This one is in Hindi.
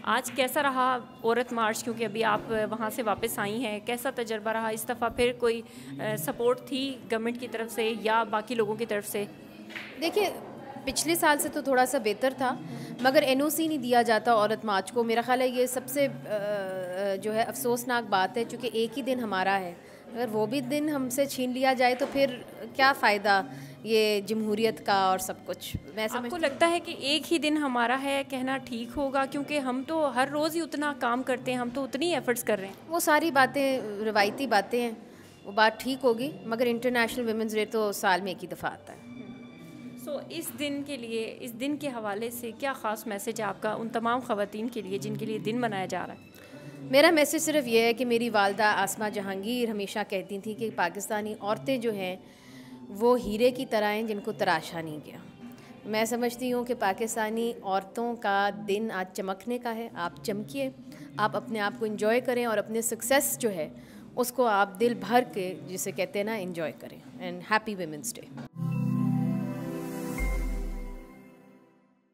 आज कैसा रहा औरत मार्च, क्योंकि अभी आप वहाँ से वापस आई हैं, कैसा तजर्बा रहा? इस दफ़ा फिर कोई सपोर्ट थी गवर्नमेंट की तरफ से या बाकी लोगों की तरफ से? देखिए, पिछले साल से तो थोड़ा-सा बेहतर था, मगर एनओसी नहीं दिया जाता औरत मार्च को। मेरा ख़्याल है ये सबसे जो है अफ़सोसनाक बात है, चूँकि एक ही दिन हमारा है। अगर वो भी दिन हमसे छीन लिया जाए तो फिर क्या फ़ायदा ये जमहूरियत का और सब कुछ। मैं आपको समझती हूँ लगता है कि एक ही दिन हमारा है कहना ठीक होगा, क्योंकि हम तो हर रोज़ ही उतना काम करते हैं, हम तो उतनी एफ़र्ट्स कर रहे हैं। वो सारी बातें रिवायती बातें हैं, वो बात ठीक होगी, मगर इंटरनेशनल वुमेन्स डे तो साल में एक ही दफ़ा आता है। सो इस दिन के लिए, इस दिन के हवाले से क्या ख़ास मैसेज है आपका उन तमाम ख़वातीन के लिए जिनके लिए दिन मनाया जा रहा है? मेरा मैसेज सिर्फ ये है कि मेरी वालदा आसमा जहांगीर हमेशा कहती थी कि पाकिस्तानी औरतें जो हैं वो हीरे की तरह हैं जिनको तराशा नहीं गया। मैं समझती हूँ कि पाकिस्तानी औरतों का दिन आज चमकने का है। आप चमकिए, आप अपने आप को एंजॉय करें और अपने सक्सेस जो है उसको आप दिल भर के, जिसे कहते हैं ना, एंजॉय करें। And happy women's day.